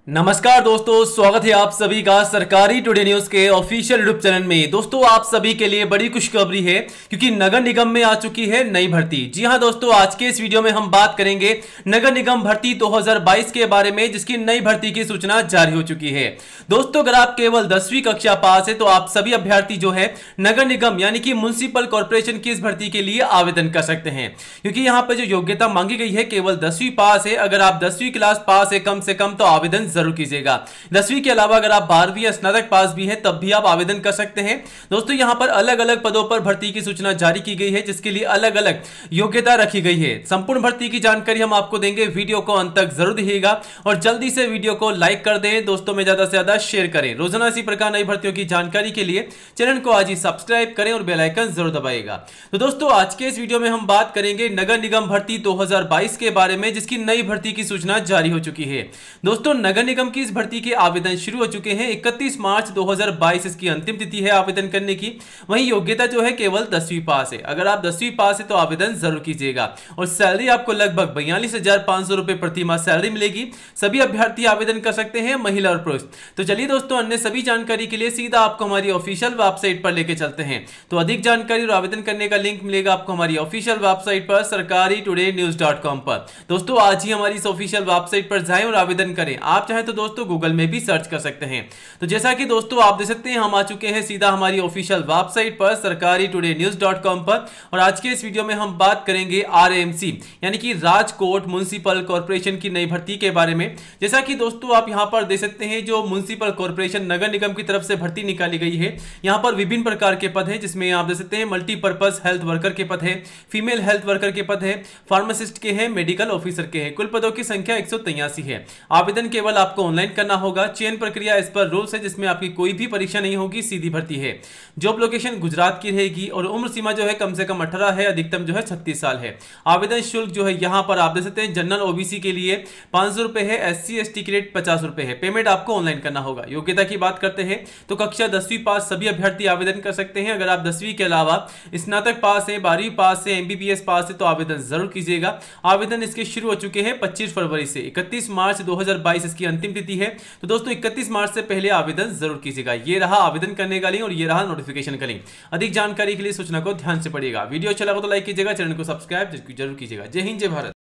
नमस्कार दोस्तों, स्वागत है आप सभी का सरकारी टुडे न्यूज के ऑफिशियल यूट्यूब चैनल में। दोस्तों, आप सभी के लिए बड़ी खुशखबरी है क्योंकि नगर निगम में आ चुकी है नई भर्ती। जी हां दोस्तों, आज के इस वीडियो में हम बात करेंगे नगर निगम भर्ती 2022 के बारे में, जिसकी नई भर्ती की सूचना जारी हो चुकी है। दोस्तों, अगर आप केवल 10वीं कक्षा पास है तो आप सभी अभ्यर्थी जो है नगर निगम यानी कि म्युनिसिपल कॉर्पोरेशन की इस भर्ती के लिए आवेदन कर सकते हैं, क्योंकि यहां पर जो योग्यता मांगी गई है केवल 10वीं पास है। अगर आप 10वीं क्लास पास है कम से कम तो आवेदन जरूर कीजिएगा। 10वीं के अलावा अगर आप 12वीं या स्नातक पास भी हैं तब भी आप आवेदन कर सकते हैं। दोस्तों, यहां पर अलग अलग पदों पर भर्ती की सूचना जारी की गई है, जिसके लिए अलग अलग योग्यता रखी गई है। संपूर्ण भर्ती की जानकारी हम आपको देंगे, वीडियो को अंत तक जरूर देखिएगा और जल्दी से वीडियो को लाइक कर दें, दोस्तों में ज्यादा से ज्यादा शेयर करें। रोजाना इसी प्रकार नई भर्तियों की जानकारी के लिए चैनल को आज ही सब्सक्राइब करें और बेल आइकन जरूर दबाइएगा। तो दोस्तों, आज के इस वीडियो में हम बात करेंगे नगर निगम भर्ती 2022 के बारे में, जिसकी नई भर्ती की सूचना जारी हो चुकी है। दोस्तों, नगर निगम की इस भर्ती के आवेदन शुरू हो चुके हैं। 31 मार्च 2022 इसकी अंतिम तिथि है आवेदन करने की। वहीं योग्यता जो है केवल 10वीं पास है। अगर आप 10वीं पास है तो आवेदन जरूर कीजिएगा और सैलरी आपको लगभग 42,500 रुपए प्रति माह सैलरी मिलेगी। सभी अभ्यर्थी आवेदन कर सकते हैं, महिला और पुरुष। तो चलिए दोस्तों, अन्य सभी जानकारी के लिए सीधा आपको हमारी ऑफिशियल वेबसाइट पर लेके चलते हैं। तो अधिक जानकारी और आवेदन करने का लिंक मिलेगा आपको हमारी ऑफिशियल वेबसाइट पर sarkaritodaynews.com पर। दोस्तों, आज ही हमारी इस ऑफिशियल वेबसाइट पर जाएं और आवेदन करें। आप चाहें तो दोस्तों गूगल में भी सर्च कर सकते हैं। तो जैसा कि दोस्तों आप देख सकते हैं, हम आ चुके हैं सीधा हमारी ऑफिशियल वेबसाइट पर sarkaritodaynews.com पर। और आज के इस वीडियो में हम बात करेंगे आरएमसी यानी कि राजकोट म्युनिसिपल कॉर्पोरेशन की नई भर्ती के बारे में। जैसा कि दोस्तों आप यहां पर देख सकते हैं, जो म्युनिसिपल कॉर्पोरेशन नगर निगम की तरफ से भर्ती निकाली गई है, यहां पर विभिन्न प्रकार के पद हैं, जिसमें आप देख सकते हैं मल्टीपर्पज हेल्थ वर्कर के पद है, फीमेल हेल्थ वर्कर के पद है, फार्मासिस्ट के हैं, मेडिकल ऑफिसर के हैं। कुल पदों की संख्या 183 है। आवेदन केवल आपको ऑनलाइन करना होगा। चयन प्रक्रिया इस पर रूल्स है, जिसमें आपकी कोई भी परीक्षा नहीं होगी, सीधी भर्ती है। जॉब लोकेशन गुजरात की रहेगी और उम्र सीमा जो है कम से कम 18 है, अधिकतम जो है 36 साल है। आवेदन शुल्क जो है यहां पर आप देख सकते हैं, जनरल ओबीसी के लिए 500 रुपए है, एससी एसटी के लिए 50 रुपए है। पेमेंट आपको ऑनलाइन करना होगा। योग्यता की बात करते हैं तो कक्षा 10वीं पास सभी अभ्यर्थी आवेदन कर सकते हैं। अगर आप 10वीं के अलावा स्नातक पास है, 12वीं पास है, एमबीबीएस पास है तो आवेदन जरूर कीजिएगा। आवेदन इसके शुरू हो चुके हैं 25 फरवरी से। 31 मार्च 2022 इसकी अंतिम तिथि है। तो दोस्तों 31 मार्च से पहले आवेदन जरूर कीजिएगा। ये रहा आवेदन करने का लिंक और ये रहा नोटिफिकेशन का लिंक। अधिक जानकारी के लिए सूचना को ध्यान से पढ़िएगा। वीडियो अच्छा लगा तो लाइक कीजिएगा, चैनल को सब्सक्राइब जरूर कीजिएगा। जय हिंद, जय भारत।